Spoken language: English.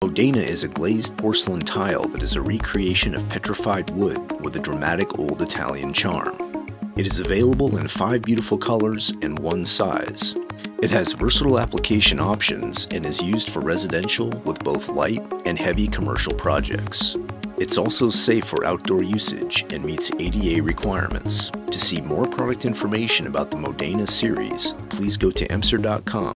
Modena is a glazed porcelain tile that is a recreation of petrified wood with a dramatic old Italian charm. It is available in 5 beautiful colors and 1 size. It has versatile application options and is used for residential with both light and heavy commercial projects. It's also safe for outdoor usage and meets ADA requirements. To see more product information about the Modena series, please go to Emser.com.